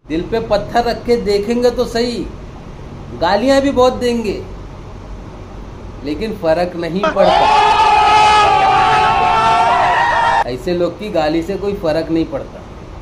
दिल पे पत्थर रख के देखेंगे तो सही, गालियां भी बहुत देंगे लेकिन फर्क नहीं पड़ता। ऐसे लोग की गाली से कोई फर्क नहीं पड़ता।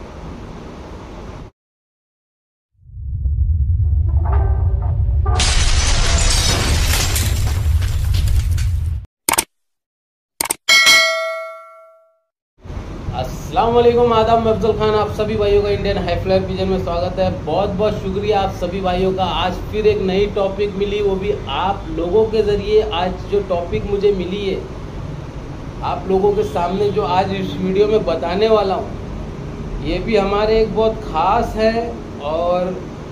अस्सलाम वालेकुम, आदाब, मैं अफजल खान, आप सभी भाइयों का इंडियन हाई फ्लायर विजन में स्वागत है। बहुत बहुत शुक्रिया आप सभी भाइयों का। आज फिर एक नई टॉपिक मिली, वो भी आप लोगों के ज़रिए। आज जो टॉपिक मुझे मिली है आप लोगों के सामने, जो आज इस वीडियो में बताने वाला हूँ, ये भी हमारे एक बहुत ख़ास है और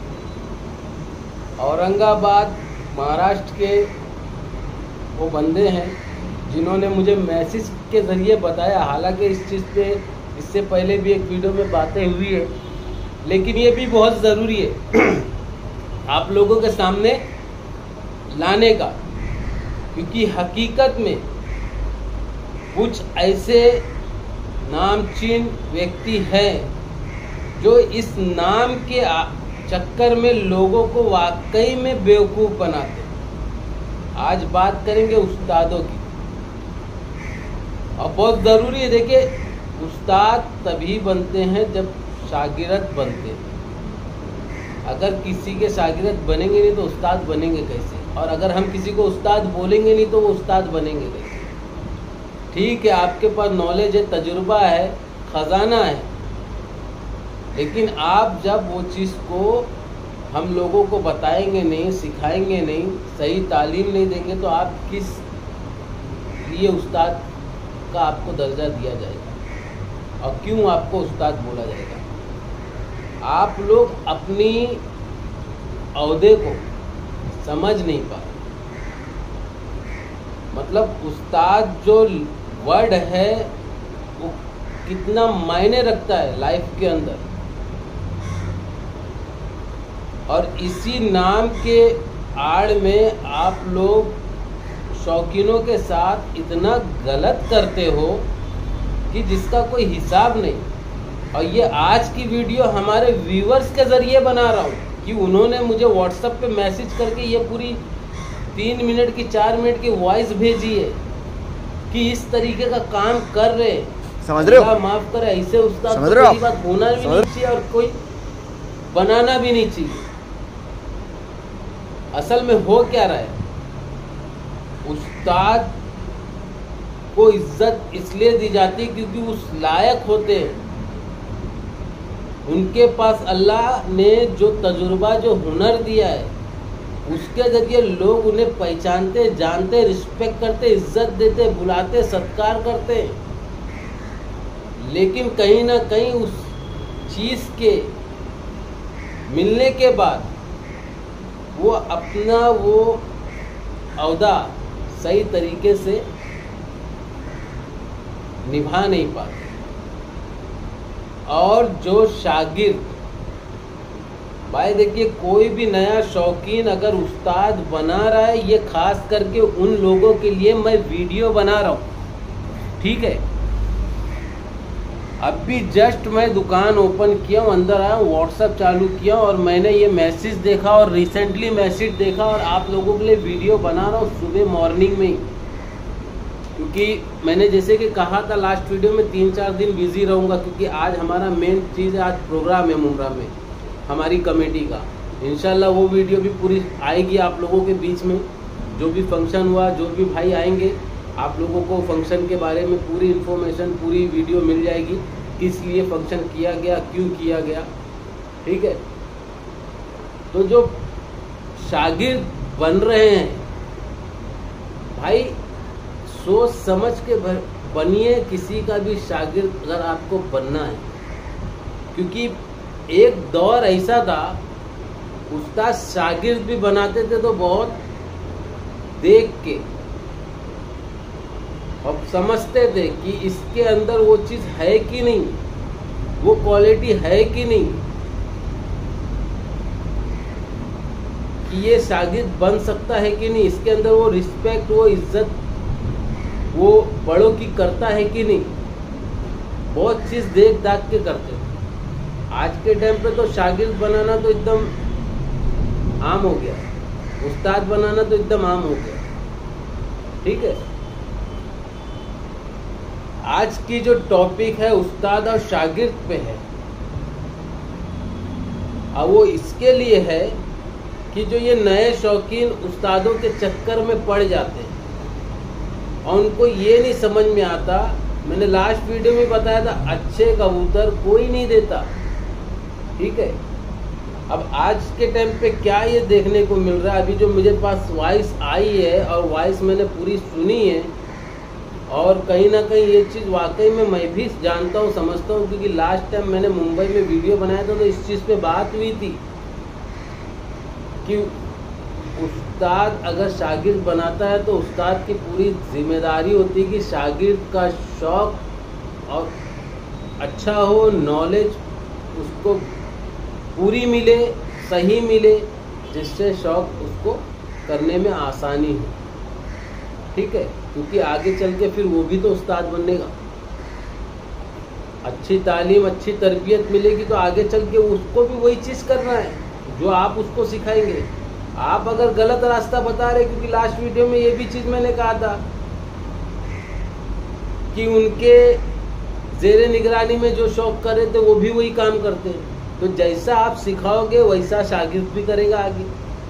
औरंगाबाद महाराष्ट्र के वो बंदे हैं जिन्होंने मुझे मैसेज के ज़रिए बताया। हालांकि इस चीज़ पे इससे पहले भी एक वीडियो में बातें हुई है, लेकिन ये भी बहुत ज़रूरी है आप लोगों के सामने लाने का, क्योंकि हकीकत में कुछ ऐसे नामचीन व्यक्ति हैं जो इस नाम के चक्कर में लोगों को वाकई में बेवकूफ़ बनाते हैं। आज बात करेंगे उस्तादों की, और बहुत ज़रूरी है। देखिए, उस्ताद तभी बनते हैं जब शागिर्द बनते हैं। अगर किसी के शागिर्द बनेंगे नहीं तो उस्ताद बनेंगे कैसे? और अगर हम किसी को उस्ताद बोलेंगे नहीं तो वो उस्ताद बनेंगे कैसे? ठीक है, आपके पास नॉलेज है, तजुर्बा है, ख़जाना है, लेकिन आप जब वो चीज़ को हम लोगों को बताएंगे नहीं, सिखाएंगे नहीं, सही तालीम नहीं देंगे, तो आप किस लिए उस्ताद का आपको दर्जा दिया जाएगा और क्यों आपको उस्ताद बोला जाएगा? आप लोग अपनी औहदे को समझ नहीं पा रहे। मतलब उस्ताद जो वर्ड है वो कितना मायने रखता है लाइफ के अंदर, और इसी नाम के आड़ में आप लोग शौकीनों के साथ इतना गलत करते हो कि जिसका कोई हिसाब नहीं। और ये आज की वीडियो हमारे व्यूवर्स के ज़रिए बना रहा हूँ कि उन्होंने मुझे व्हाट्सएप पे मैसेज करके ये पूरी 3 मिनट की 4 मिनट की वॉइस भेजी है कि इस तरीके का काम कर रहे हैं। समझ रहे हो? माफ़ करे, ऐसे उस्ताद तो कोई बात होना भी नहीं चाहिए और कोई बनाना भी नहीं चाहिए। असल में हो क्या रहा है, उस्ताद को इज्जत इसलिए दी जाती है क्योंकि उस लायक होते हैं। उनके पास अल्लाह ने जो तजुर्बा, जो हुनर दिया है, उसके ज़रिए लोग उन्हें पहचानते, जानते, रिस्पेक्ट करते, इज्जत देते, बुलाते, सत्कार करते। लेकिन कहीं ना कहीं उस चीज़ के मिलने के बाद वो अपना वो औहदा सही तरीके से निभा नहीं पाते। और जो शागिर्द, भाई देखिए, कोई भी नया शौकीन अगर उस्ताद बना रहा है, ये खास करके उन लोगों के लिए मैं वीडियो बना रहा हूँ, ठीक है? अभी जस्ट मैं दुकान ओपन किया हूँ, अंदर आया हूँ, व्हाट्सएप चालू किया और मैंने ये मैसेज देखा और रिसेंटली मैसेज देखा और आप लोगों के लिए वीडियो बना रहा हूँ सुबह मॉर्निंग में ही। क्योंकि मैंने जैसे कि कहा था लास्ट वीडियो में 3-4 दिन बिजी रहूँगा, क्योंकि आज हमारा मेन चीज़ है, आज प्रोग्राम है मुमरा में हमारी कमेटी का। इंशाल्लाह वो वीडियो भी पूरी आएगी आप लोगों के बीच में। जो भी फंक्शन हुआ, जो भी भाई आएंगे, आप लोगों को फंक्शन के बारे में पूरी इन्फॉर्मेशन, पूरी वीडियो मिल जाएगी, किस लिए फंक्शन किया गया, क्यों किया गया, ठीक है? तो जो शागिर्द बन रहे हैं भाई, सोच समझ के बनिए। किसी का भी शागिर्द अगर आपको बनना है, क्योंकि एक दौर ऐसा था उस्ताद शागिर्द भी बनाते थे तो बहुत देख के अब समझते थे कि इसके अंदर वो चीज़ है कि नहीं, वो क्वालिटी है कि नहीं, कि ये शागिर्द बन सकता है कि नहीं, इसके अंदर वो रिस्पेक्ट, वो इज्जत, वो बड़ों की करता है कि नहीं। बहुत चीज़ देख दाख के करते थे। आज के टाइम पे तो शागिर्द बनाना तो एकदम आम हो गया, उस्ताद बनाना तो एकदम आम हो गया। ठीक है, आज की जो टॉपिक है उस्ताद और शागिर्द पे है। अब वो इसके लिए है कि जो ये नए शौकीन उस्तादों के चक्कर में पड़ जाते हैं और उनको ये नहीं समझ में आता, मैंने लास्ट वीडियो में बताया था, अच्छे कबूतर कोई नहीं देता। ठीक है, अब आज के टाइम पे क्या ये देखने को मिल रहा है, अभी जो मुझे पास वॉइस आई है और वॉइस मैंने पूरी सुनी है, और कहीं ना कहीं ये चीज़ वाकई में मैं भी जानता हूँ, समझता हूँ, क्योंकि लास्ट टाइम मैंने मुंबई में वीडियो बनाया था तो इस चीज़ पे बात हुई थी कि उस्ताद अगर शागिर्द बनाता है तो उस्ताद की पूरी जिम्मेदारी होती है कि शागिर्द का शौक और अच्छा हो, नॉलेज उसको पूरी मिले, सही मिले, जिससे शौक उसको करने में आसानी हो। ठीक है, क्योंकि आगे चल के फिर वो भी तो उस्ताद बनेगा। अच्छी तालीम, अच्छी तरबियत मिलेगी तो आगे चल के उसको भी वही चीज़ करना है जो आप उसको सिखाएंगे। आप अगर गलत रास्ता बता रहे, क्योंकि लास्ट वीडियो में ये भी चीज़ मैंने कहा था कि उनके ज़ेरे निगरानी में जो शौक कर रहे थे वो भी वही काम करते हैं, तो जैसा आप सिखाओगे वैसा शागिर्द भी करेगा आगे।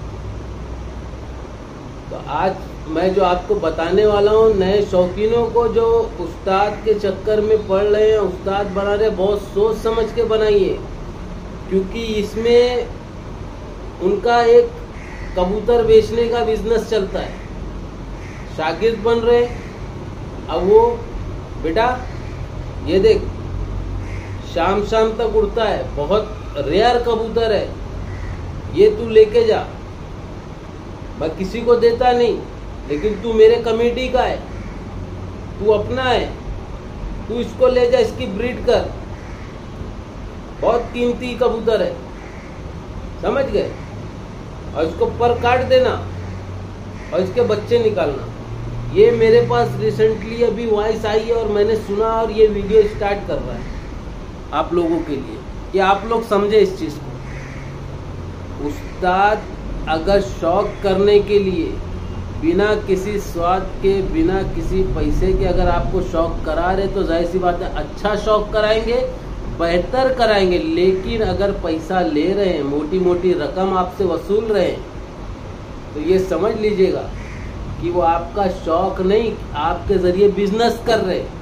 तो आज मैं जो आपको बताने वाला हूँ, नए शौकीनों को जो उस्ताद के चक्कर में पड़ रहे हैं, उस्ताद बना रहे, बहुत सोच समझ के बनाइए, क्योंकि इसमें उनका एक कबूतर बेचने का बिजनेस चलता है। शागिर्द बन रहे, अब वो बेटा ये देख शाम शाम तक उड़ता है, बहुत रेयर कबूतर है, ये तू लेके जा, मैं किसी को देता नहीं, लेकिन तू मेरे कमेटी का है, तू अपना है, तू इसको ले जा, इसकी ब्रीड कर, बहुत कीमती कबूतर है, समझ गए। और इसको पर काट देना और इसके बच्चे निकालना। ये मेरे पास रिसेंटली अभी वॉइस आई है और मैंने सुना, और ये वीडियो स्टार्ट कर रहा है आप लोगों के लिए कि आप लोग समझे इस चीज़ को। उस्ताद अगर शौक करने के लिए बिना किसी स्वाद के, बिना किसी पैसे के अगर आपको शौक करा रहे, तो जाहिर सी बात है अच्छा शौक कराएंगे, बेहतर कराएंगे। लेकिन अगर पैसा ले रहे हैं, मोटी मोटी रकम आपसे वसूल रहे हैं, तो ये समझ लीजिएगा कि वो आपका शौक नहीं, आपके ज़रिए बिजनेस कर रहे हैं।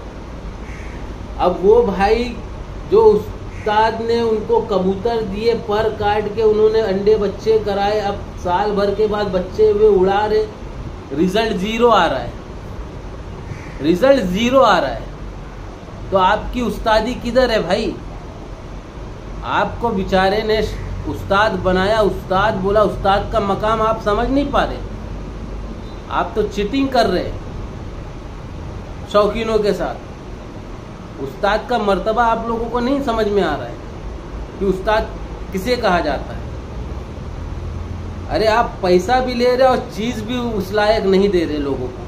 अब वो भाई जो उस्ताद ने उनको कबूतर दिए, पर काट के उन्होंने अंडे बच्चे कराए, अब साल भर के बाद बच्चे वे उड़ा रहे, रिजल्ट ज़ीरो आ रहा है, रिजल्ट ज़ीरो आ रहा है, तो आपकी उस्तादी किधर है भाई? आपको बेचारे ने उस्ताद बनाया, उस्ताद बोला, उस्ताद का मकाम आप समझ नहीं पा रहे, आप तो चीटिंग कर रहे हैं शौकीनों के साथ। उस्ताद का मर्तबा आप लोगों को नहीं समझ में आ रहा है कि उस्ताद किसे कहा जाता है। अरे आप पैसा भी ले रहे और चीज़ भी उस लायक नहीं दे रहे लोगों को।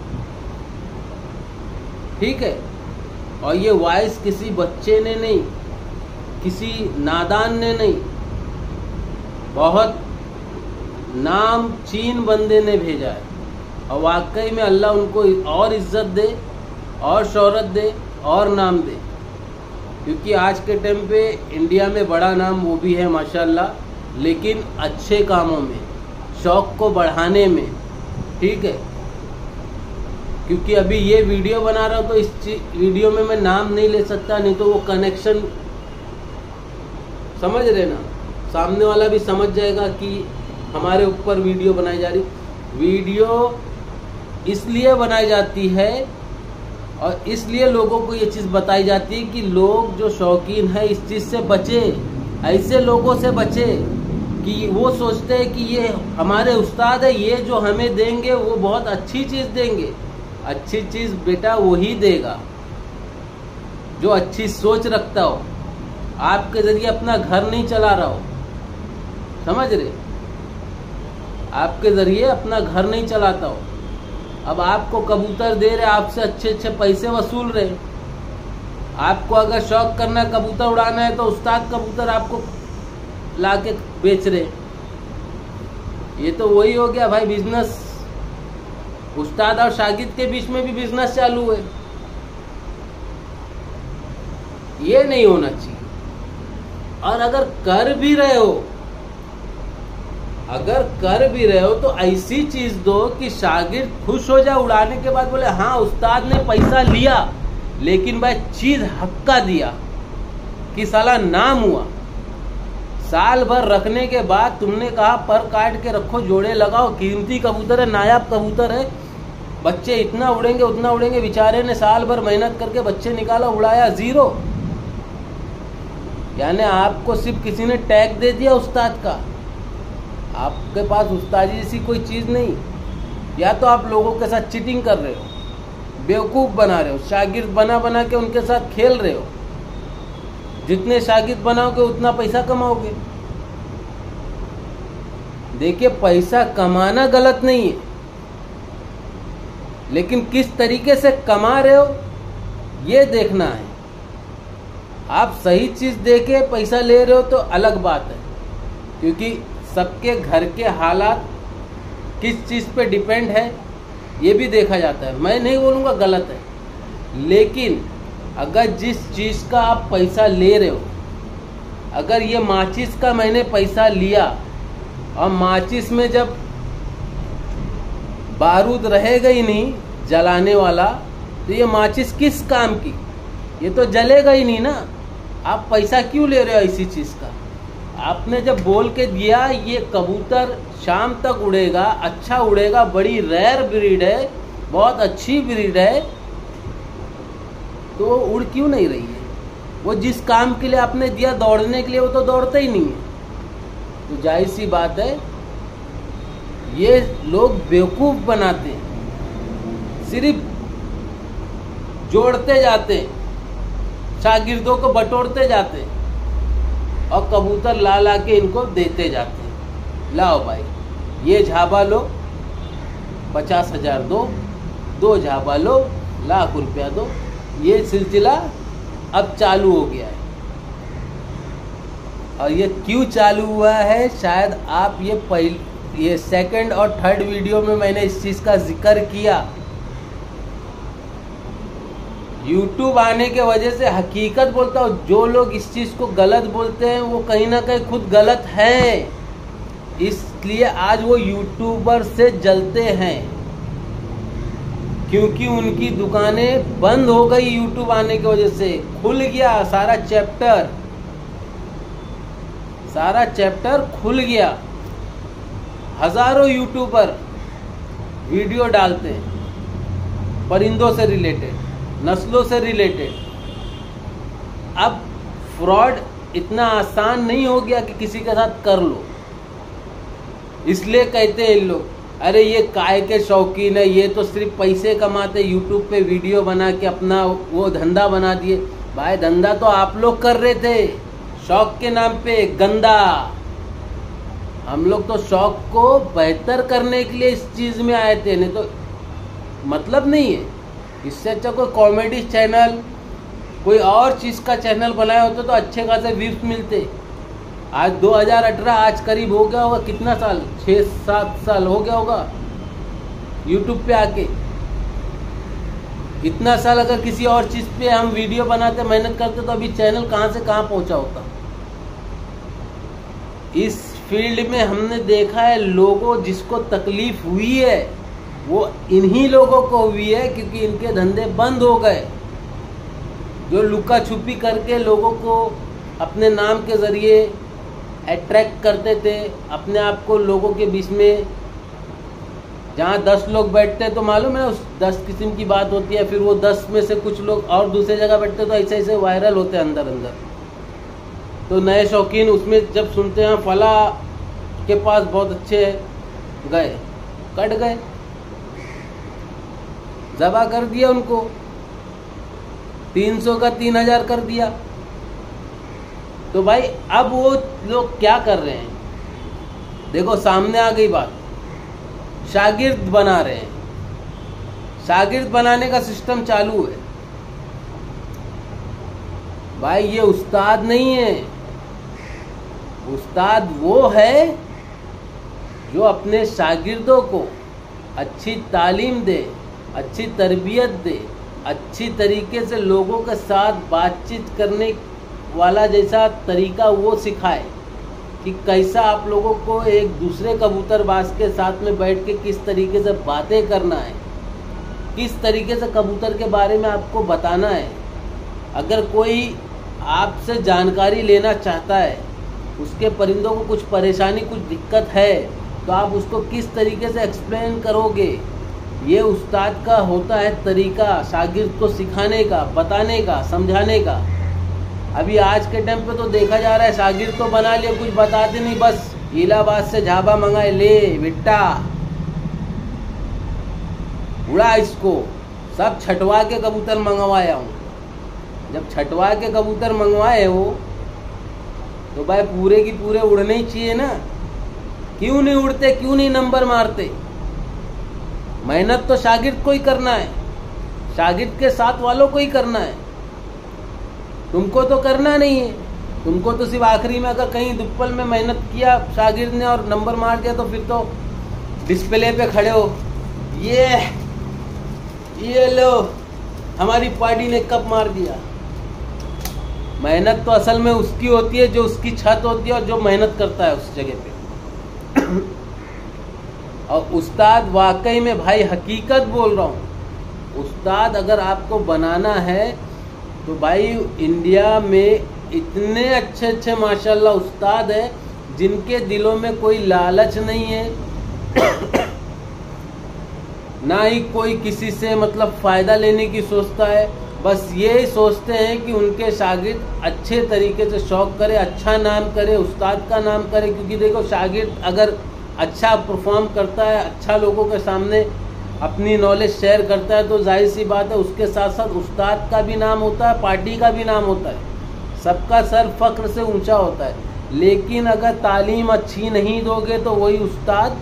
ठीक है, और ये वॉइस किसी बच्चे ने नहीं, किसी नादान ने नहीं, बहुत नाम चीन बंदे ने भेजा है, और वाकई में अल्लाह उनको और इज्जत दे, और शोहरत दे, और नाम दे, क्योंकि आज के टाइम पे इंडिया में बड़ा नाम वो भी है माशाल्लाह, लेकिन अच्छे कामों में, शौक़ को बढ़ाने में। ठीक है, क्योंकि अभी ये वीडियो बना रहा हूँ तो इस वीडियो में मैं नाम नहीं ले सकता, नहीं तो वो कनेक्शन, समझ रहे ना, सामने वाला भी समझ जाएगा कि हमारे ऊपर वीडियो बनाई जा रही। वीडियो इसलिए बनाई जाती है और इसलिए लोगों को ये चीज़ बताई जाती है कि लोग जो शौकीन है इस चीज़ से बचे, ऐसे लोगों से बचे कि वो सोचते हैं कि ये हमारे उस्ताद है, ये जो हमें देंगे वो बहुत अच्छी चीज़ देंगे। अच्छी चीज़ बेटा वही देगा जो अच्छी सोच रखता हो, आपके ज़रिए अपना घर नहीं चला रहा हो, समझ रहे, आपके ज़रिए अपना घर नहीं चलाता हो। अब आपको कबूतर दे रहे, आपसे अच्छे अच्छे पैसे वसूल रहे, आपको अगर शौक करना कबूतर उड़ाना है तो उस्ताद कबूतर आपको ला के बेच रहे। ये तो वही हो गया भाई बिजनेस। उस्ताद और शागिर्द के बीच में भी बिजनेस चालू है। ये नहीं होना चाहिए। और अगर कर भी रहे हो तो ऐसी चीज दो कि शागिर्द खुश हो जाए, उड़ाने के बाद बोले हाँ उस्ताद ने पैसा लिया लेकिन भाई चीज हक्का दिया कि साला नाम हुआ। साल भर रखने के बाद तुमने कहा पर काट के रखो, जोड़े लगाओ, कीमती कबूतर है, नायाब कबूतर है, बच्चे इतना उड़ेंगे उतना उड़ेंगे। बेचारे ने साल भर मेहनत करके बच्चे निकाला, उड़ाया जीरो। यानी आपको सिर्फ किसी ने टैग दे दिया उस्ताद का, आपके पास उस्तादी जैसी कोई चीज़ नहीं। या तो आप लोगों के साथ चीटिंग कर रहे हो, बेवकूफ़ बना रहे हो, शागिर्द बना बना के उनके साथ खेल रहे हो। जितने शागिर्द बनाओगे उतना पैसा कमाओगे। देखिए पैसा कमाना गलत नहीं है, लेकिन किस तरीके से कमा रहे हो ये देखना है। आप सही चीज़ देके पैसा ले रहे हो तो अलग बात है, क्योंकि सबके घर के हालात किस चीज़ पे डिपेंड है ये भी देखा जाता है। मैं नहीं बोलूँगा गलत है, लेकिन अगर जिस चीज़ का आप पैसा ले रहे हो, अगर ये माचिस का मैंने पैसा लिया और माचिस में जब बारूद रहेगा ही नहीं जलाने वाला, तो ये माचिस किस काम की? ये तो जलेगा ही नहीं ना। आप पैसा क्यों ले रहे हो ऐसी चीज़ का? आपने जब बोल के दिया ये कबूतर शाम तक उड़ेगा, अच्छा उड़ेगा, बड़ी रेयर ब्रीड है, बहुत अच्छी ब्रीड है, तो वो उड़ क्यों नहीं रही है? वो जिस काम के लिए आपने दिया दौड़ने के लिए, वो तो दौड़ता ही नहीं है। तो जाहिर सी बात है ये लोग बेवकूफ़ बनाते हैं, सिर्फ जोड़ते जाते हैं, शागिर्दों को बटोरते जाते हैं और कबूतर ला ला के इनको देते जाते हैं। लाओ भाई ये झाबा लो 50,000 दो, 2 झाबा लो लाख रुपया दो। ये सिलसिला अब चालू हो गया है। और ये क्यों चालू हुआ है, शायद आप ये सेकंड और थर्ड वीडियो में मैंने इस चीज़ का जिक्र किया। YouTube आने के वजह से हकीकत बोलता हूँ, जो लोग इस चीज़ को गलत बोलते हैं वो कहीं ना कहीं खुद गलत हैं, इसलिए आज वो यूट्यूबर से जलते हैं, क्योंकि उनकी दुकानें बंद हो गई। YouTube आने की वजह से खुल गया सारा चैप्टर खुल गया। हजारों यूट्यूबर वीडियो डालते हैं परिंदों से रिलेटेड, नस्लों से रिलेटेड। अब फ्रॉड इतना आसान नहीं हो गया कि किसी के साथ कर लो। इसलिए कहते हैं लोग, अरे ये काय के शौकीन है, ये तो सिर्फ पैसे कमाते, यूट्यूब पे वीडियो बना के अपना वो धंधा बना दिए। भाई धंधा तो आप लोग कर रहे थे शौक के नाम पे, गंदा। हम लोग तो शौक को बेहतर करने के लिए इस चीज़ में आए थे, नहीं तो मतलब नहीं है। इससे अच्छा कोई कॉमेडी चैनल, कोई और चीज़ का चैनल बनाया होता तो अच्छे खासे व्यूज मिलते। आज 2018 आज करीब हो गया होगा, कितना साल, 6-7 साल हो गया होगा यूट्यूब पे आके। इतना साल अगर किसी और चीज़ पे हम वीडियो बनाते, मेहनत करते, तो अभी चैनल कहाँ से कहाँ पहुँचा होता। इस फील्ड में हमने देखा है लोगों जिसको तकलीफ हुई है वो इन्हीं लोगों को हुई है, क्योंकि इनके धंधे बंद हो गए। जो लुका छुपी करके लोगों को अपने नाम के ज़रिए अट्रैक्ट करते थे, अपने आप को लोगों के बीच में, जहाँ 10 लोग बैठते तो मालूम है उस 10 किस्म की बात होती है, फिर वो 10 में से कुछ लोग और दूसरे जगह बैठते, तो ऐसे ऐसे वायरल होते हैं अंदर। तो नए शौकीन उसमें जब सुनते हैं फला के पास बहुत अच्छे गए, कट गए, ज़बा कर दिया उनको, 300 का 3000 कर दिया। तो भाई अब वो लोग क्या कर रहे हैं, देखो सामने आ गई बात, शागिर्द बना रहे हैं। शागिर्द बनाने का सिस्टम चालू है। भाई ये उस्ताद नहीं है। उस्ताद वो है जो अपने शागिर्दों को अच्छी तालीम दे, अच्छी तरबियत दे, अच्छी तरीके से लोगों के साथ बातचीत करने वाला जैसा तरीका वो सिखाए कि कैसा आप लोगों को एक दूसरे कबूतरबाज के साथ में बैठ के किस तरीके से बातें करना है, किस तरीके से कबूतर के बारे में आपको बताना है। अगर कोई आपसे जानकारी लेना चाहता है, उसके परिंदों को कुछ परेशानी, कुछ दिक्कत है, तो आप उसको किस तरीके से एक्सप्लेन करोगे। ये उस्ताद का होता है तरीका, शागिर्द को सिखाने का, बताने का, समझाने का। अभी आज के टाइम पे तो देखा जा रहा है शागिर्द तो बना लिया, कुछ बताते नहीं, बस इलाहाबाद से झाबा मंगाए, ले बेटा उड़ा इसको। सब छटवा के कबूतर मंगवाया हूँ। जब छटवा के कबूतर मंगवाए हो तो भाई पूरे की पूरे उड़ने ही चाहिए ना। क्यों नहीं उड़ते, क्यों नहीं नंबर मारते? मेहनत तो शागिर्द को ही करना है, शागिर्द के साथ वालों को ही करना है, तुमको तो करना नहीं है। तुमको तो सिर्फ आखिरी में अगर कहीं दुप्पल में मेहनत किया शागिर्द ने और नंबर मार दिया तो फिर तो डिस्प्ले पे खड़े हो, ये लो हमारी पार्टी ने कप मार दिया। मेहनत तो असल में उसकी होती है जो उसकी छत होती है और जो मेहनत करता है उस जगह पे। और उस्ताद वाकई में भाई हकीकत बोल रहा हूँ, उस्ताद अगर आपको बनाना है तो भाई इंडिया में इतने अच्छे अच्छे माशाल्लाह उस्ताद हैं जिनके दिलों में कोई लालच नहीं है ना ही कोई किसी से मतलब फ़ायदा लेने की सोचता है। बस ये सोचते हैं कि उनके शागिर्द अच्छे तरीके से शौक़ करे, अच्छा नाम करे, उस्ताद का नाम करे। क्योंकि देखो शागिर्द अगर अच्छा परफॉर्म करता है, अच्छा लोगों के सामने अपनी नॉलेज शेयर करता है, तो जाहिर सी बात है उसके साथ साथ उस्ताद का भी नाम होता है, पार्टी का भी नाम होता है, सबका सर फ़ख्र से ऊंचा होता है। लेकिन अगर तालीम अच्छी नहीं दोगे तो वही उस्ताद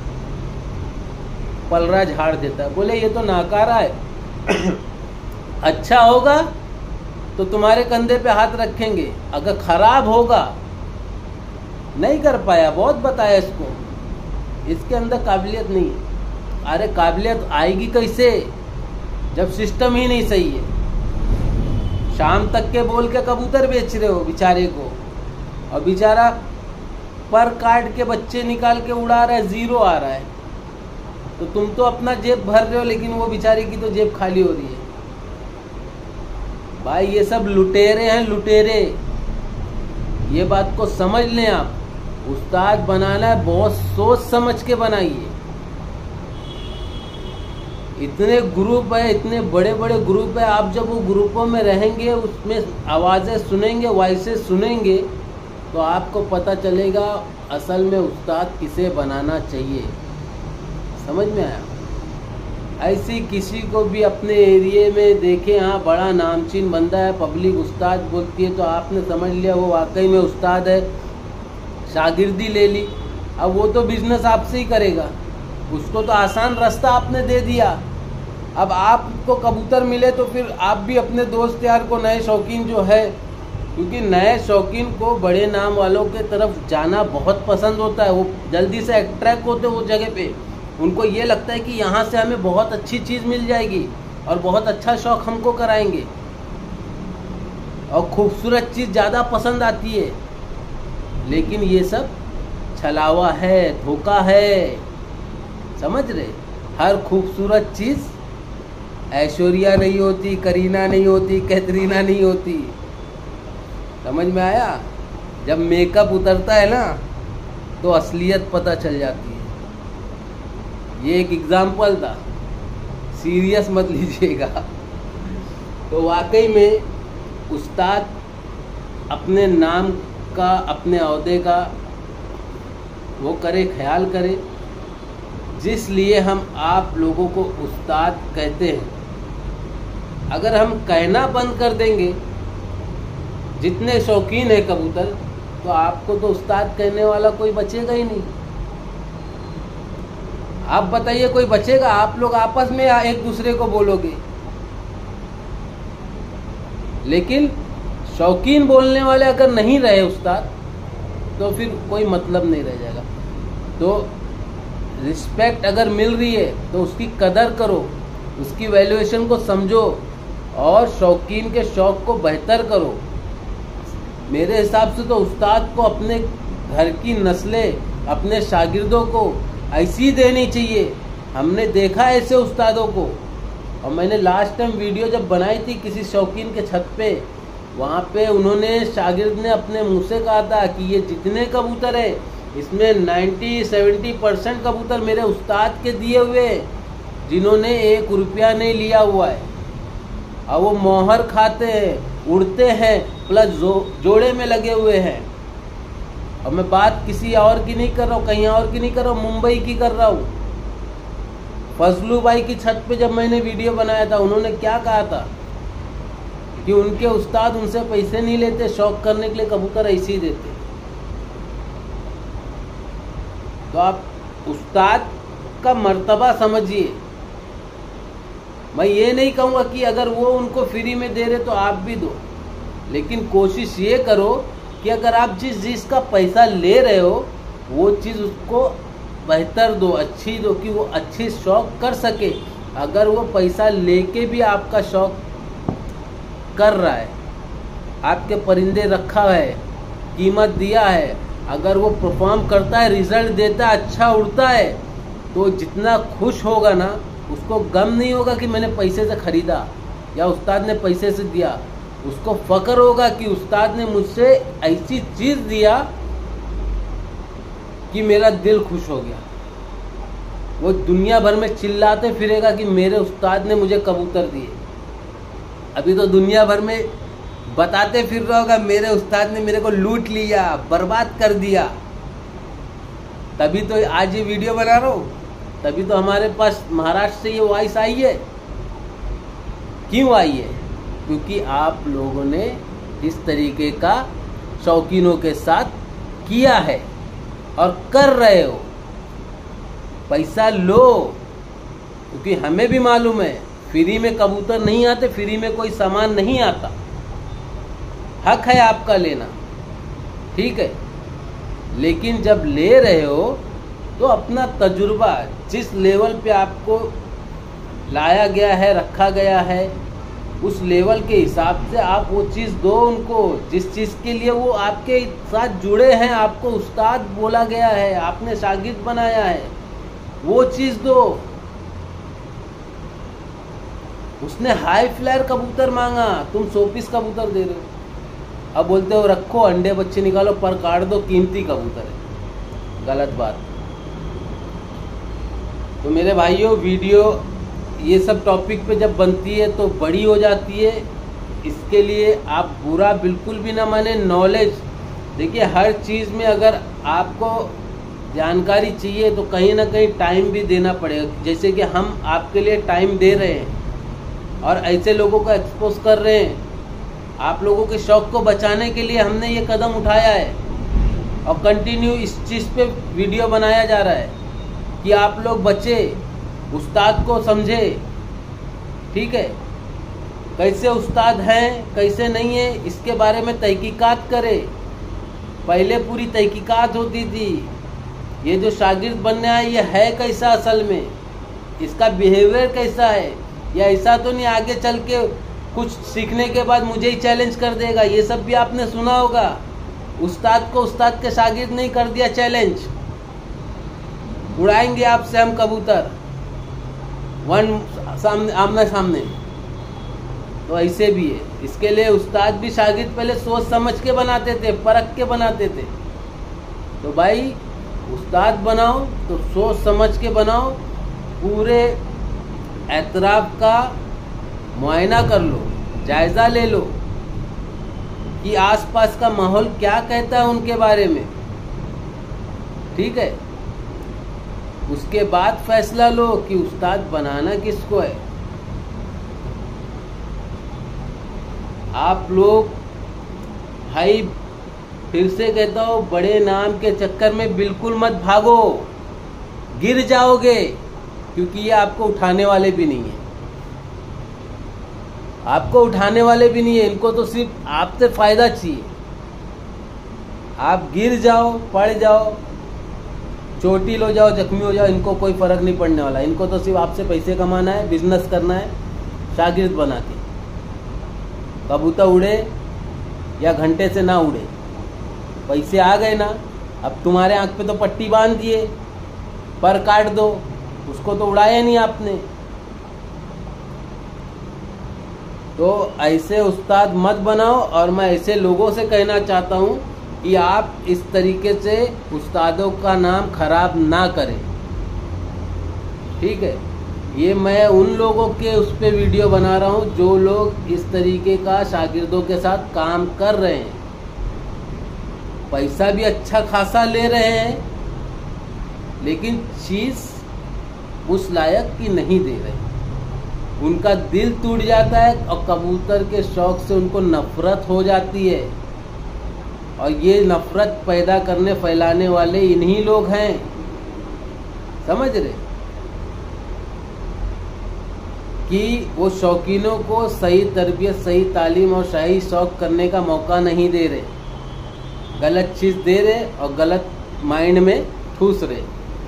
पलरा झाड़ देता है, बोले ये तो नाकारा है। अच्छा होगा तो तुम्हारे कंधे पे हाथ रखेंगे, अगर खराब होगा, नहीं कर पाया, बहुत बताया इसको, इसके अंदर काबिलियत नहीं है। अरे काबिलियत आएगी कैसे जब सिस्टम ही नहीं सही है। शाम तक के बोल के कबूतर बेच रहे हो बेचारे को, और बेचारा पर काट के बच्चे निकाल के उड़ा रहा है, ज़ीरो आ रहा है। तो तुम तो अपना जेब भर रहे हो, लेकिन वो बेचारे की तो जेब खाली हो रही है। भाई ये सब लुटेरे हैं, लुटेरे। ये बात को समझ लें आप। उस्ताद बनाना है बहुत सोच समझ के बनाइए। इतने ग्रुप है, इतने बड़े बड़े ग्रुप है, आप जब वो ग्रुपों में रहेंगे, उसमें आवाज़ें सुनेंगे, वॉइसेस सुनेंगे, तो आपको पता चलेगा असल में उस्ताद किसे बनाना चाहिए। समझ में आया? ऐसी किसी को भी अपने एरिए में देखें, हाँ बड़ा नामचीन बंदा है, पब्लिक उस्ताद बोलती है, तो आपने समझ लिया वो वाकई में उस्ताद है, शागिर्दी ले ली। अब वो तो बिजनेस आपसे ही करेगा, उसको तो आसान रास्ता आपने दे दिया। अब आपको कबूतर मिले तो फिर आप भी अपने दोस्त यार को, नए शौकीन जो है, क्योंकि नए शौकीन को बड़े नाम वालों के तरफ जाना बहुत पसंद होता है, वो जल्दी से अट्रैक्ट होते वो जगह पे। उनको ये लगता है कि यहाँ से हमें बहुत अच्छी चीज़ मिल जाएगी और बहुत अच्छा शौक़ हमको कराएंगे, और खूबसूरत चीज़ ज़्यादा पसंद आती है। लेकिन ये सब छलावा है, धोखा है, समझ रहे? हर खूबसूरत चीज़ ऐश्वर्या नहीं होती, करीना नहीं होती, कैटरीना नहीं होती। समझ में आया? जब मेकअप उतरता है ना तो असलियत पता चल जाती है। ये एक एग्जाम्पल था, सीरियस मत लीजिएगा। तो वाकई में उस्ताद अपने नाम का, अपने ओहदे का वो करे, ख्याल करे, जिस लिए हम आप लोगों को उस्ताद कहते हैं। अगर हम कहना बंद कर देंगे, जितने शौकीन है कबूतर, तो आपको तो उस्ताद कहने वाला कोई बचेगा ही नहीं। आप बताइए कोई बचेगा? आप लोग आपस में एक दूसरे को बोलोगे, लेकिन शौकीन बोलने वाले अगर नहीं रहे उस्ताद, तो फिर कोई मतलब नहीं रह जाएगा। तो रिस्पेक्ट अगर मिल रही है तो उसकी कदर करो, उसकी वैल्यूएशन को समझो और शौकीन के शौक़ को बेहतर करो। मेरे हिसाब से तो उस्ताद को अपने घर की नस्लें, अपने शागिर्दों को ऐसी देनी चाहिए। हमने देखा ऐसे उस्तादों को। और मैंने लास्ट टाइम वीडियो जब बनाई थी किसी शौकीन के छत पे, वहाँ पे उन्होंने, शागिर्द ने अपने मुँह से कहा था कि ये जितने कबूतर है इसमें 90-70% कबूतर मेरे उस्ताद के दिए हुए, जिन्होंने 1 रुपया नहीं लिया हुआ है। और वो मोहर खाते हैं, उड़ते हैं, प्लस जोड़े में लगे हुए हैं। और मैं बात किसी और की नहीं कर रहा हूँ, कहीं और की नहीं कर रहा हूँ, मुंबई की कर रहा हूँ। फजलू भाई की छत पे जब मैंने वीडियो बनाया था, उन्होंने क्या कहा था कि उनके उस्ताद उनसे पैसे नहीं लेते, शौक करने के लिए कबूतर ऐसे ही देते। तो आप उस्ताद का मर्तबा समझिए। मैं ये नहीं कहूँगा कि अगर वो उनको फ्री में दे रहे तो आप भी दो, लेकिन कोशिश ये करो कि अगर आप जिस चीज़ का पैसा ले रहे हो वो चीज़ उसको बेहतर दो, अच्छी दो, कि वो अच्छी शौक कर सके। अगर वो पैसा लेके भी आपका शौक कर रहा है, आपके परिंदे रखा है, कीमत दिया है, अगर वो परफॉर्म करता है, रिजल्ट देता है, अच्छा उड़ता है, तो जितना खुश होगा ना, उसको गम नहीं होगा कि मैंने पैसे से ख़रीदा या उस्ताद ने पैसे से दिया। उसको फ़ख्र होगा कि उस्ताद ने मुझसे ऐसी चीज़ दिया कि मेरा दिल खुश हो गया। वो दुनिया भर में चिल्लाते फिरेगा कि मेरे उस्ताद ने मुझे कबूतर दिए। अभी तो दुनिया भर में बताते फिर रहा होगा मेरे उस्ताद ने मेरे को लूट लिया, बर्बाद कर दिया। तभी तो आज ये वीडियो बना रहा हूँ, तभी तो हमारे पास महाराष्ट्र से ये वॉइस आई है। क्यों आई है? क्योंकि आप लोगों ने इस तरीके का शौकीनों के साथ किया है और कर रहे हो। पैसा लो, क्योंकि हमें भी मालूम है फ्री में कबूतर नहीं आते, फ्री में कोई सामान नहीं आता। हक है आपका लेना, ठीक है, लेकिन जब ले रहे हो तो अपना तजुर्बा, जिस लेवल पे आपको लाया गया है, रखा गया है, उस लेवल के हिसाब से आप वो चीज़ दो उनको, जिस चीज़ के लिए वो आपके साथ जुड़े हैं, आपको उस्ताद बोला गया है, आपने शागिर्द बनाया है, वो चीज़ दो। उसने हाई फ्लायर कबूतर मांगा, तुम 100 पीस कबूतर दे रहे हो। अब बोलते हो रखो, अंडे बच्चे निकालो, पर काट दो, कीमती कबूतर है। गलत बात। तो मेरे भाइयों, वीडियो ये सब टॉपिक पे जब बनती है तो बड़ी हो जाती है। इसके लिए आप बुरा बिल्कुल भी ना माने। नॉलेज, देखिए, हर चीज़ में अगर आपको जानकारी चाहिए तो कहीं ना कहीं टाइम भी देना पड़ेगा। जैसे कि हम आपके लिए टाइम दे रहे हैं और ऐसे लोगों को एक्सपोज कर रहे हैं। आप लोगों के शौक़ को बचाने के लिए हमने ये कदम उठाया है और कंटिन्यू इस चीज़ पे वीडियो बनाया जा रहा है कि आप लोग बचे, उस्ताद को समझे, ठीक है, कैसे उस्ताद हैं, कैसे नहीं है, इसके बारे में तहकीकात करे। पहले पूरी तहकीकात होती थी, ये जो शागिर्द बनने आए ये है कैसा असल में, इसका बिहेवियर कैसा है, या ऐसा तो नहीं आगे चल के कुछ सीखने के बाद मुझे ही चैलेंज कर देगा। ये सब भी आपने सुना होगा। उस्ताद को उस्ताद के शागिर्द नहीं कर दिया चैलेंज, उड़ाएंगे आपसे हम कबूतर आमने सामने। तो ऐसे भी है। इसके लिए उस्ताद भी शागिर्द पहले सोच समझ के बनाते थे, परख के बनाते थे। तो भाई, उस्ताद बनाओ तो सोच समझ के बनाओ, पूरे एतराफ़ का मुआयना कर लो, जायज़ा ले लो कि आसपास का माहौल क्या कहता है उनके बारे में, ठीक है। उसके बाद फैसला लो कि उस्ताद बनाना किसको है। आप लोग, भाई फिर से कहता हूँ, बड़े नाम के चक्कर में बिल्कुल मत भागो, गिर जाओगे, क्योंकि ये आपको उठाने वाले भी नहीं है। आपको उठाने वाले भी नहीं है, इनको तो सिर्फ आपसे फायदा चाहिए। आप गिर जाओ, पड़ जाओ, चोटिल हो जाओ, जख्मी हो जाओ, इनको कोई फर्क नहीं पड़ने वाला। इनको तो सिर्फ आपसे पैसे कमाना है, बिजनेस करना है, शागिर्द बना के। कबूतर उड़े या घंटे से ना उड़े, पैसे आ गए ना, अब तुम्हारे आंख पे तो पट्टी बांध दिए, पर काट दो, उसको तो उड़ाया नहीं आपने। तो ऐसे उस्ताद मत बनाओ। और मैं ऐसे लोगों से कहना चाहता हूँ कि आप इस तरीके से उस्तादों का नाम खराब ना करें, ठीक है। ये मैं उन लोगों के उस पे वीडियो बना रहा हूँ जो लोग इस तरीके का शागिर्दों के साथ काम कर रहे हैं, पैसा भी अच्छा खासा ले रहे हैं, लेकिन चीज़ उस लायक की नहीं दे रहे। उनका दिल टूट जाता है और कबूतर के शौक से उनको नफरत हो जाती है। और ये नफरत पैदा करने फैलाने वाले इन्हीं लोग हैं, समझ रहे, कि वो शौकीनों को सही तरबियत, सही तालीम और सही शौक करने का मौका नहीं दे रहे, गलत चीज़ दे रहे और गलत माइंड में ठूस रहे।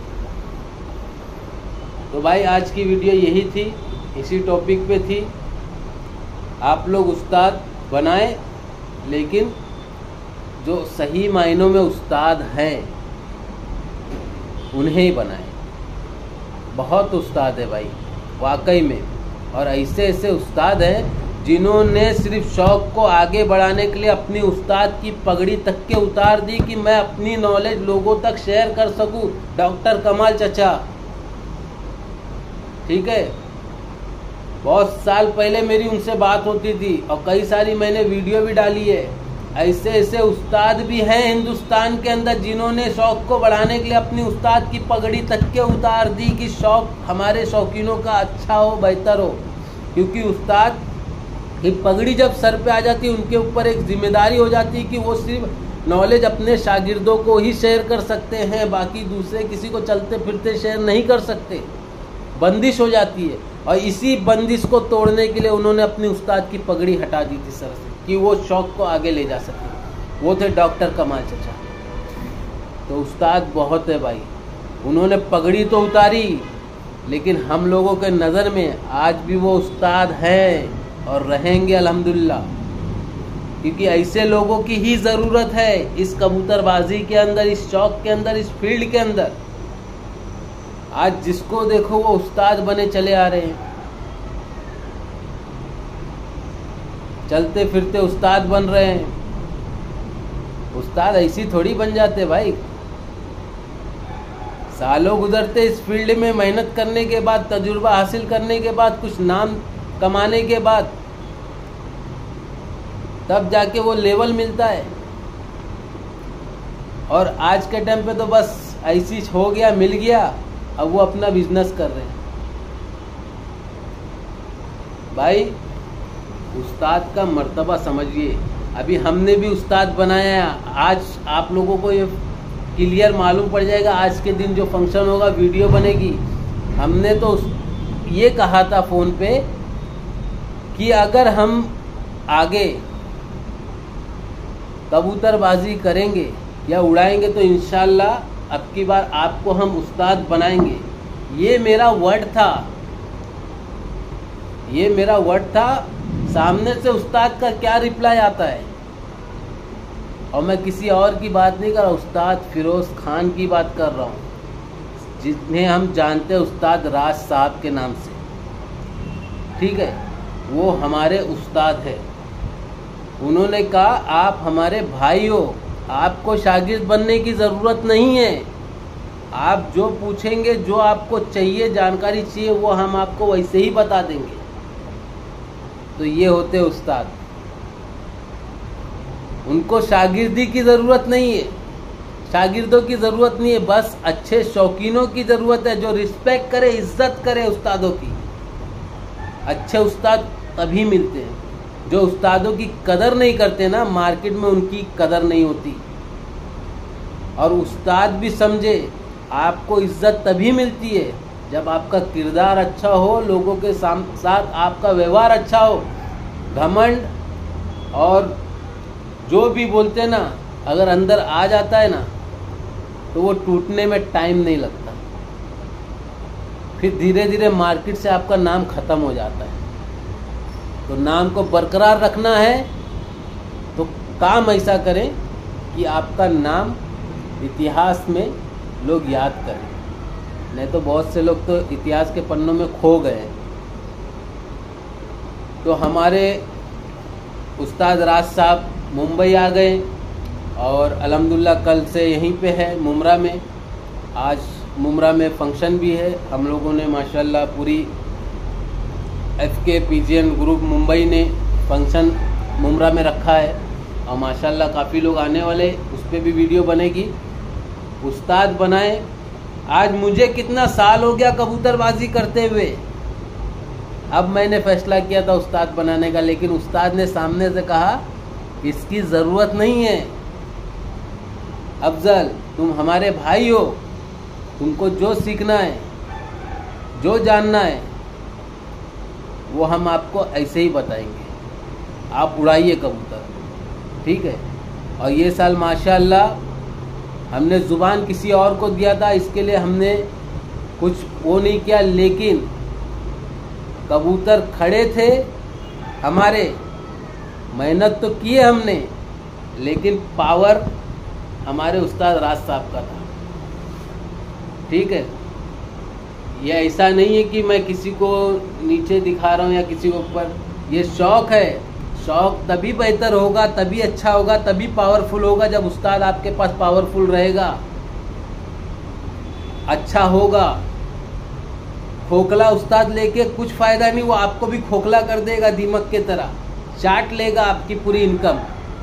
तो भाई आज की वीडियो यही थी, इसी टॉपिक पे थी। आप लोग उस्ताद बनाएं, लेकिन जो सही मायनों में उस्ताद हैं उन्हें ही बनाएं। बहुत उस्ताद है भाई वाकई में, और ऐसे ऐसे उस्ताद हैं जिन्होंने सिर्फ शौक़ को आगे बढ़ाने के लिए अपनी उस्ताद की पगड़ी तक के उतार दी कि मैं अपनी नॉलेज लोगों तक शेयर कर सकूं। डॉक्टर कमाल चचा, ठीक है, बहुत साल पहले मेरी उनसे बात होती थी और कई सारी मैंने वीडियो भी डाली है। ऐसे ऐसे उस्ताद भी हैं हिंदुस्तान के अंदर जिन्होंने शौक़ को बढ़ाने के लिए अपनी उस्ताद की पगड़ी तक के उतार दी कि शौक़ हमारे शौकीनों का अच्छा हो, बेहतर हो। क्योंकि उस्ताद की पगड़ी जब सर पे आ जाती है, उनके ऊपर एक जिम्मेदारी हो जाती है कि वो सिर्फ नॉलेज अपने शागिर्दों को ही शेयर कर सकते हैं, बाकी दूसरे किसी को चलते फिरते शेयर नहीं कर सकते, बंदिश हो जाती है। और इसी बंदिश को तोड़ने के लिए उन्होंने अपनी उस्ताद की पगड़ी हटा दी थी सर से कि वो शौक़ को आगे ले जा सके। वो थे डॉक्टर कमाल चचा। तो उस्ताद बहुत है भाई, उन्होंने पगड़ी तो उतारी, लेकिन हम लोगों के नज़र में आज भी वो उस्ताद हैं और रहेंगे अल्हम्दुलिल्लाह। क्योंकि ऐसे लोगों की ही ज़रूरत है इस कबूतरबाजी के अंदर, इस शौक़ के अंदर, इस फील्ड के अंदर। आज जिसको देखो वो उस्ताद बने चले आ रहे हैं, चलते फिरते उस्ताद बन रहे हैं। उस्ताद ऐसी थोड़ी बन जाते भाई, सालों गुजरते इस फील्ड में, मेहनत करने के बाद, तजुर्बा हासिल करने के बाद, कुछ नाम कमाने के बाद, तब जाके वो लेवल मिलता है। और आज के टाइम पे तो बस ऐसी हो गया, मिल गया, अब वो अपना बिजनेस कर रहे हैं। भाई उस्ताद का मर्तबा समझिए। अभी हमने भी उस्ताद बनाया है। आज आप लोगों को ये क्लियर मालूम पड़ जाएगा, आज के दिन जो फंक्शन होगा वीडियो बनेगी। हमने तो ये कहा था फ़ोन पे कि अगर हम आगे कबूतरबाजी करेंगे या उड़ाएंगे तो इंशाल्लाह अब की बार आपको हम उस्ताद बनाएंगे। ये मेरा वर्ड था, ये मेरा वर्ड था। सामने से उस्ताद का क्या रिप्लाई आता है, और मैं किसी और की बात नहीं कर रहा, उस्ताद फिरोज़ खान की बात कर रहा हूँ, जिन्हें हम जानते हैं उस्ताद राज साहब के नाम से, ठीक है। वो हमारे उस्ताद है। उन्होंने कहा आप हमारे भाई हो, आपको शागिर्द बनने की ज़रूरत नहीं है। आप जो पूछेंगे, जो आपको चाहिए, जानकारी चाहिए, वो हम आपको वैसे ही बता देंगे। तो ये होते उस्ताद। उनको शागिर्दी की ज़रूरत नहीं है, शागिर्दों की ज़रूरत नहीं है, बस अच्छे शौकीनों की ज़रूरत है जो रिस्पेक्ट करे, इज्जत करे उस्तादों की। अच्छे उस्ताद तभी मिलते हैं। जो उस्तादों की कदर नहीं करते ना, मार्केट में उनकी कदर नहीं होती। और उस्ताद भी समझे, आपको इज्जत तभी मिलती है जब आपका किरदार अच्छा हो, लोगों के साथ आपका व्यवहार अच्छा हो, घमंड और जो भी बोलते हैं ना, अगर अंदर आ जाता है ना तो वो टूटने में टाइम नहीं लगता, फिर धीरे धीरे मार्केट से आपका नाम खत्म हो जाता है। तो नाम को बरकरार रखना है तो काम ऐसा करें कि आपका नाम इतिहास में लोग याद करें, नहीं तो बहुत से लोग तो इतिहास के पन्नों में खो गए। तो हमारे उस्ताद राज साहब मुंबई आ गए और अल्हम्दुलिल्लाह कल से यहीं पे है मुमरा में। आज मुमरा में फंक्शन भी है। हम लोगों ने माशाल्लाह पूरी FK PGN ग्रुप मुंबई ने फंक्शन मुमरा में रखा है और माशाल्लाह काफ़ी लोग आने वाले, उस पर भी वीडियो बनेगी। उस्ताद बनाए। आज मुझे कितना साल हो गया कबूतरबाजी करते हुए, अब मैंने फैसला किया था उस्ताद बनाने का, लेकिन उस्ताद ने सामने से कहा इसकी ज़रूरत नहीं है, अफजल तुम हमारे भाई हो, तुमको जो सीखना है जो जानना है वो हम आपको ऐसे ही बताएंगे, आप उड़ाइए कबूतर, ठीक है। और ये साल माशाल्लाह हमने ज़ुबान किसी और को दिया था, इसके लिए हमने कुछ वो नहीं किया, लेकिन कबूतर खड़े थे हमारे, मेहनत तो किए हमने, लेकिन पावर हमारे उस्ताद राज साहब का था, ठीक है। ये ऐसा नहीं है कि मैं किसी को नीचे दिखा रहा हूँ या किसी को ऊपर, ये शौक़ है। शौक़ तभी बेहतर होगा, तभी अच्छा होगा, तभी पावरफुल होगा जब उस्ताद आपके पास पावरफुल रहेगा, अच्छा होगा। खोखला उस्ताद लेके कुछ फ़ायदा नहीं, वो आपको भी खोखला कर देगा, दीमक के तरह चाट लेगा आपकी पूरी इनकम।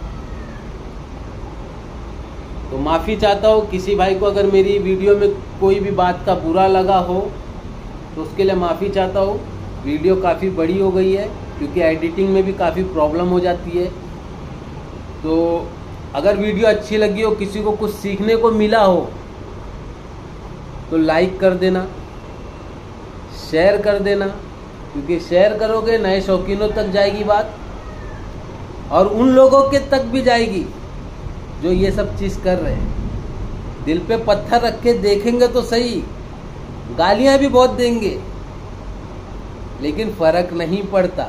तो माफ़ी चाहता हूँ किसी भाई को अगर मेरी वीडियो में कोई भी बात का बुरा लगा हो तो उसके लिए माफ़ी चाहता हूँ। वीडियो काफ़ी बड़ी हो गई है क्योंकि एडिटिंग में भी काफ़ी प्रॉब्लम हो जाती है। तो अगर वीडियो अच्छी लगी हो, किसी को कुछ सीखने को मिला हो तो लाइक कर देना, शेयर कर देना, क्योंकि शेयर करोगे नए शौकीनों तक जाएगी बात और उन लोगों के तक भी जाएगी जो ये सब चीज़ कर रहे हैं। दिल पे पत्थर रख के देखेंगे तो सही, गालियां भी बहुत देंगे लेकिन फर्क नहीं पड़ता।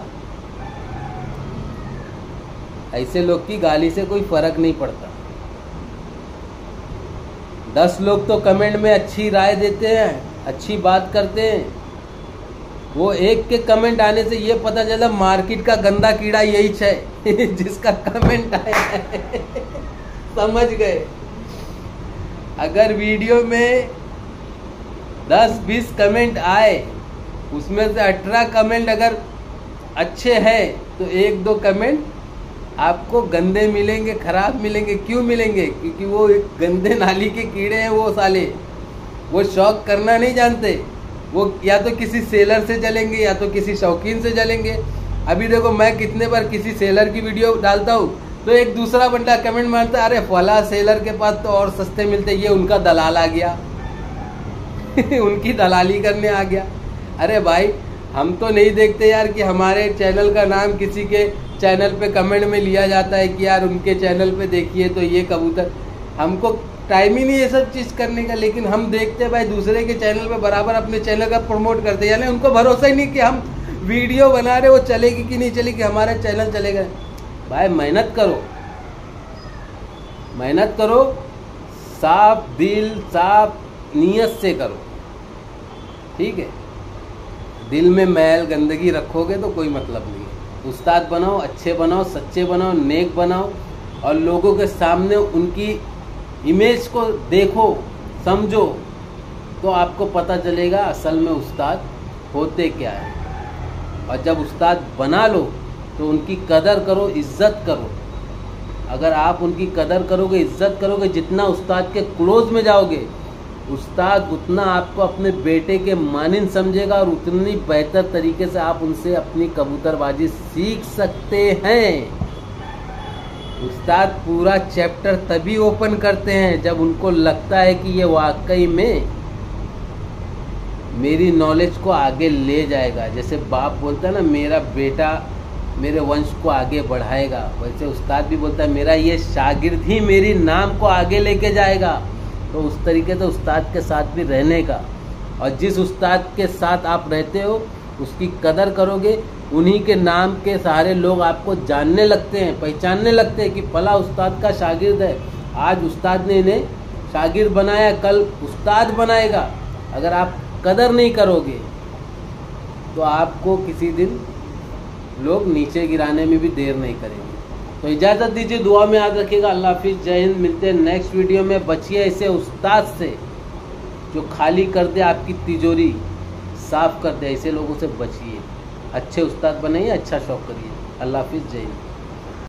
ऐसे लोग की गाली से कोई फर्क नहीं पड़ता। 10 लोग तो कमेंट में अच्छी राय देते हैं, अच्छी बात करते हैं, वो एक के कमेंट आने से ये पता चला मार्केट का गंदा कीड़ा यही है जिसका कमेंट आया है समझ गए। अगर वीडियो में 10-20 कमेंट आए, उसमें से 18 कमेंट अगर अच्छे हैं तो 1-2 कमेंट आपको गंदे मिलेंगे, खराब मिलेंगे। क्यों मिलेंगे? क्योंकि वो एक गंदे नाली के कीड़े हैं वो साले, वो शौक करना नहीं जानते। वो या तो किसी सेलर से चलेंगे या तो किसी शौकीन से चलेंगे। अभी देखो मैं कितने बार किसी सेलर की वीडियो डालता हूँ तो एक दूसरा बंदा कमेंट मारता है, अरे फला सेलर के पास तो और सस्ते मिलते, ये उनका दलाल आ गया उनकी दलाली करने आ गया। अरे भाई हम तो नहीं देखते यार कि हमारे चैनल का नाम किसी के चैनल पे कमेंट में लिया जाता है कि यार उनके चैनल पे देखिए तो ये कबूतर। हमको टाइम ही नहीं ये सब चीज़ करने का, लेकिन हम देखते हैं भाई दूसरे के चैनल पे बराबर अपने चैनल का प्रमोट करते हैं। यानी उनको भरोसा ही नहीं कि हम वीडियो बना रहे वो चलेगी कि नहीं चलेगी, हमारा चैनल चलेगा। भाई मेहनत करो, मेहनत करो, साफ दिल साफ नीयत से करो, ठीक है। दिल में मैल गंदगी रखोगे तो कोई मतलब नहीं है। उस्ताद बनाओ, अच्छे बनाओ, सच्चे बनाओ, नेक बनाओ और लोगों के सामने उनकी इमेज को देखो, समझो, तो आपको पता चलेगा असल में उस्ताद होते क्या है। और जब उस्ताद बना लो तो उनकी कदर करो, इज्जत करो। अगर आप उनकी कदर करोगे, इज्जत करोगे, जितना उस्ताद के क्लोज में जाओगे उस्ताद उतना आपको अपने बेटे के मानिंद समझेगा और उतनी बेहतर तरीके से आप उनसे अपनी कबूतरबाजी सीख सकते हैं। उस्ताद पूरा चैप्टर तभी ओपन करते हैं जब उनको लगता है कि ये वाकई में मेरी नॉलेज को आगे ले जाएगा। जैसे बाप बोलता है ना, मेरा बेटा मेरे वंश को आगे बढ़ाएगा, वैसे उस्ताद भी बोलता है मेरा ये शागिर्द ही मेरी नाम को आगे लेके जाएगा। तो उस तरीके से उस्ताद के साथ भी रहने का, और जिस उस्ताद के साथ आप रहते हो उसकी कदर करोगे, उन्हीं के नाम के सहारे लोग आपको जानने लगते हैं, पहचानने लगते हैं कि फला उस्ताद का शागिर्द है। आज उस्ताद ने इन्हें शागिर्द बनाया, कल उस्ताद बनाएगा। अगर आप कदर नहीं करोगे तो आपको किसी दिन लोग नीचे गिराने में भी देर नहीं करेंगे। तो इजाज़त दीजिए, दुआ में याद रखिएगा। अल्लाह हाफिज़, जय हिंद। मिलते हैं नेक्स्ट वीडियो में। बचिए ऐसे उस्ताद से जो खाली कर दे आपकी तिजोरी, साफ कर दे, ऐसे लोगों से बचिए। अच्छे उस्ताद बनिए, अच्छा शौक करिए। अल्लाह हाफिज़, जय हिंद।